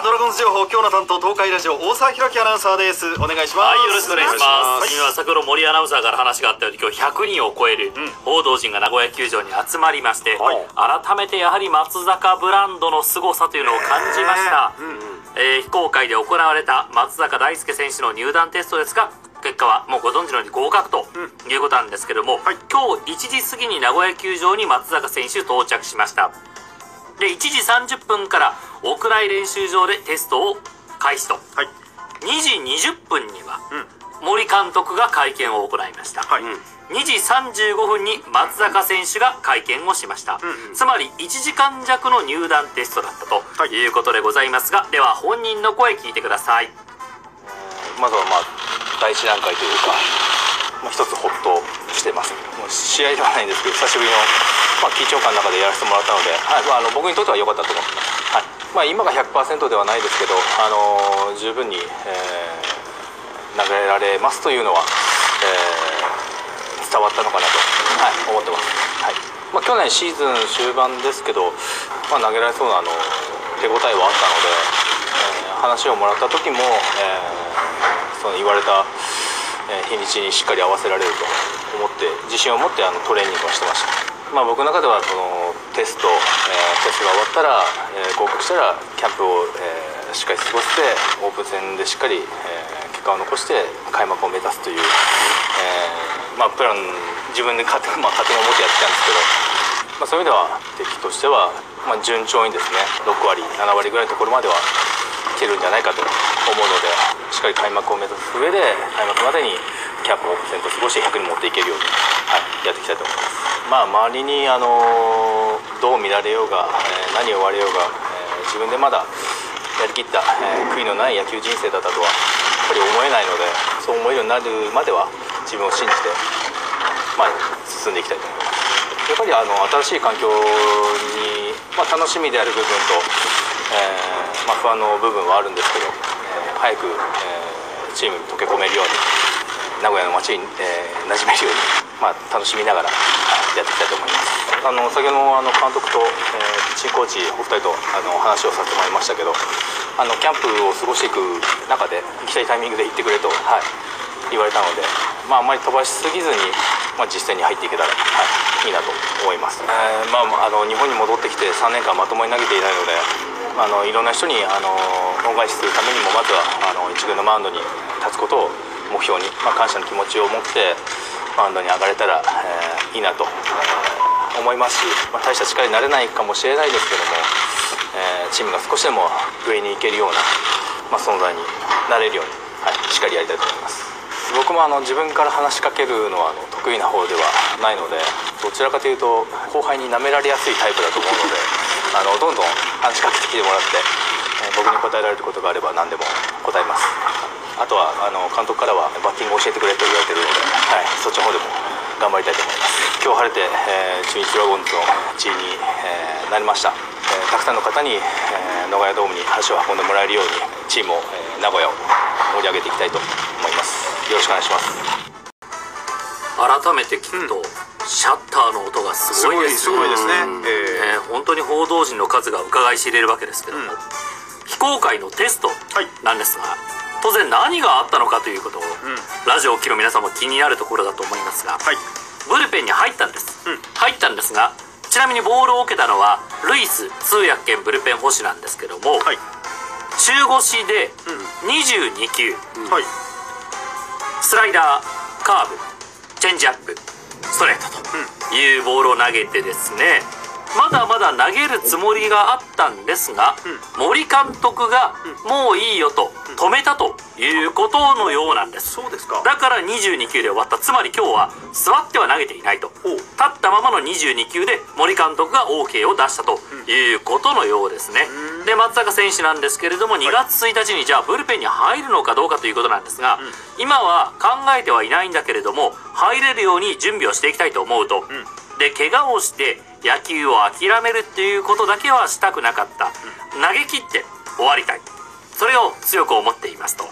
ドラゴンズ情報、今日の担当、東海ラジオ大沢弘樹アナウンサーです。お願いします。 はい、よろしくお願いします。今先ほど森アナウンサーから話があったように、今日100人を超える報道陣が名古屋球場に集まりまして、改めてやはり松坂ブランドの凄さというのを感じました。非公開で行われた松坂大輔選手の入団テストですが、結果はもうご存知のように合格ということなんですけども、今日1時過ぎに名古屋球場に松坂選手到着しました。で、1時30分から屋内練習場でテストを開始と、2時20分には森監督が会見を行いました。2時35分に松坂選手が会見をしました。つまり1時間弱の入団テストだったということでございますが、では本人の声聞いてください。 まずは第一段階というか、一つホッとしてます。もう試合ではないんですけど、久しぶりの、緊張感の中でやらせてもらったので、僕にとっては良かったと思ってます。今が 100% ではないですけど、十分に、投げられますというのは、伝わったのかなと、思ってます。去年シーズン終盤ですけど、投げられそうな手応えはあったので、話をもらった時も、その言われた日にちにしっかり合わせられると思って自信を持ってトレーニングをしてました。僕の中ではそのテストが終わったら、合格したらキャンプを、しっかり過ごしてオープン戦でしっかり、結果を残して開幕を目指すという、プラン自分で勝手に思ってやってきたんですけど、そういう意味では敵としては、順調にですね6割7割ぐらいのところまでは来てるんじゃないかと思うので、しっかり開幕を目指す上で開幕までにキャンプオープン戦と過ごして100に持っていけるように、やっていきたいと思います。周りにどう見られようが、何を言われようが、自分でまだやりきった、悔いのない野球人生だったとはやっぱり思えないので、そう思えるようになるまでは自分を信じて、進んでいきたいと思います。やっぱり新しい環境に、楽しみである部分と、不安の部分はあるんですけど、早く、チームに溶け込めるように名古屋の街に、馴染めるように、楽しみながらやっていきたいと思います。先ほどの監督と、チームコーチお二人と話をさせてもらいましたけど、キャンプを過ごしていく中で行きたいタイミングで行ってくれと、言われたので、あんまり飛ばしすぎずに、実践に入っていけたら、いいなと思います。日本に戻ってきて3年間まともに投げていないので、いろんな人に恩返しするためにも、まずは一軍のマウンドに立つことを目標に、感謝の気持ちを持ってマウンドに上がれたら、いいなと、思いますし、大した力になれないかもしれないですけども、チームが少しでも上に行けるような、存在になれるように、しっかりやりたいと思います。僕も自分から話しかけるのは得意な方ではないので、どちらかというと後輩に舐められやすいタイプだと思うので、どんどん話しかけてきてもらって、僕に答えられることがあれば何でも答えます。あとは監督からはバッティングを教えてくれと言われているので、そっちの方でも頑張りたいと思います。今日晴れて、中日ドラゴンズの地位に、なりました。たくさんの方に、名古屋ドームに足を運んでもらえるようにチームを、名古屋を盛り上げていきたいと思います。よろしくお願いします。 改めて聞くと、シャッターの音がすごいですよ。本当に報道陣の数が伺い知れるわけですけども、非公開のテストなんですが、当然何があったのかということを、ラジオを聴く皆さんも気になるところだと思いますが、ブルペンに入ったんです、が、ちなみにボールを受けたのはルイス通訳兼ブルペン捕手なんですけども、中腰で22球、スライダー、カーブ、チェンジアップ、ストレートというボールを投げてですね、まだまだ投げるつもりがあったんですが、森監督がもういいよと止めたということのようなんです。 そうですか。 だから22球で終わった。つまり今日は座っては投げていないと、立ったままの22球で森監督が OK を出したということのようですね。で、松坂選手なんですけれども、2月1日にじゃあブルペンに入るのかどうかということなんですが、今は考えてはいないんだけれども、入れるように準備をしていきたいと思うと、で、怪我をして野球を諦めるっていうことだけはしたくなかった、投げ切って終わりたい、それを強く思っていますと、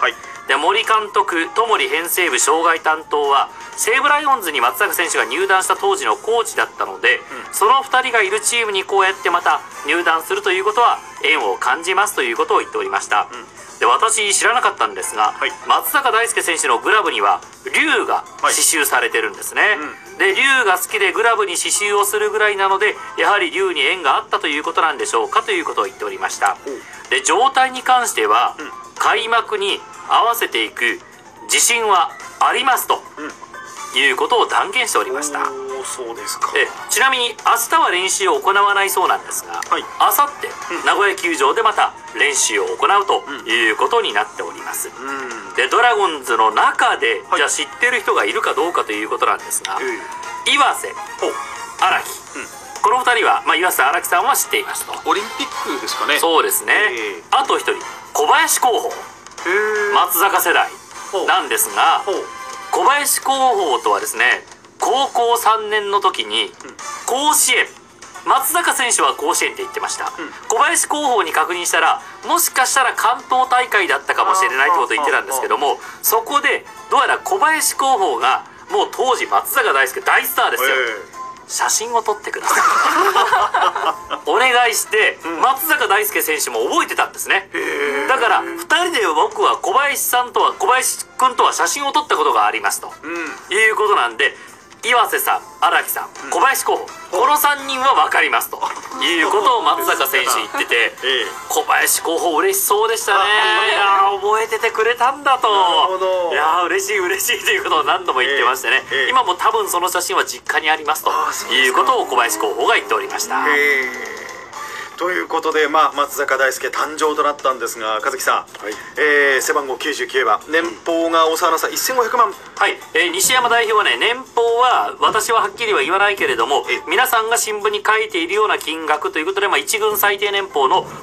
で森監督、戸森編成部障害担当は西武ライオンズに松坂選手が入団した当時のコーチだったので、その2人がいるチームにこうやってまた入団するということは縁を感じますということを言っておりました。で私知らなかったんですが、松坂大輔選手のグラブには竜が刺繍されてるんですね。で竜が好きでグラブに刺繍をするぐらいなので、やはり竜に縁があったということなんでしょうかということを言っておりました。で状態に関しては、開幕に合わせていく自信はありますということを断言しておりました。 そうですか。 ちなみに明日は練習を行わないそうなんですが、あさって名古屋球場でまた練習を行うということになっております。でドラゴンズの中で、じゃあ知ってる人がいるかどうかということなんですが、岩瀬、荒木、この2人は、岩瀬荒木さんは知っていますと。 オリンピックですかね。 そうですね。あと1人小林候補、松坂世代なんですが、小林候補とはですね、高校3年の時に甲子園、松坂選手は甲子園って言ってました。小林候補に確認したら、もしかしたら関東大会だったかもしれないってことを言ってたんですけども、そこでどうやら小林候補がもう当時松坂大輔大スターですよ、写真を撮ってくださいお願いして、松坂大輔選手も覚えてたんですね。だから2人で僕は小林君とは写真を撮ったことがありますと、いうことなんで、岩瀬さん、荒木さん、小林候補、この3人は分かりますということを松坂選手言ってて、小林候補嬉しそうでしたね。いや覚えててくれたんだと、いや嬉しい嬉しいということを何度も言ってましてね、今も多分その写真は実家にありますということを小林候補が言っておりました。 ということで、松坂大輔誕生となったんですが、和樹さん、背番号99番、年俸が大沢アナウンサー1500万。 はい、西山代表はね、年俸は私ははっきりは言わないけれども、皆さんが新聞に書いているような金額ということで、一軍最低年俸の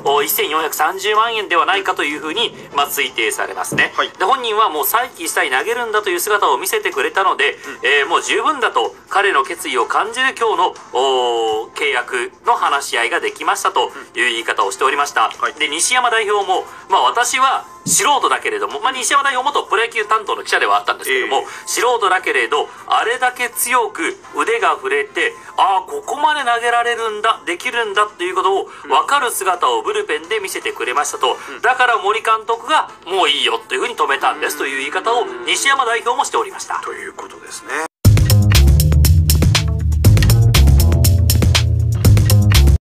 1430万円ではないかというふうに、推定されますね。で本人はもう再起したい、投げるんだという姿を見せてくれたので、もう十分だと彼の決意を感じる今日の契約の話し合いができましたという言い方をしておりました。で西山代表も、私は素人だけれども、西山代表元プロ野球担当の記者ではあったんですけども、素人だけれどあれだけ強く腕が振れて、ここまで投げられるんだ、できるんだっていうことを分かる姿をブルペンで見せてくれましたと、だから森監督がもういいよというふうに止めたんですという言い方を西山代表もしておりました。 ということですね。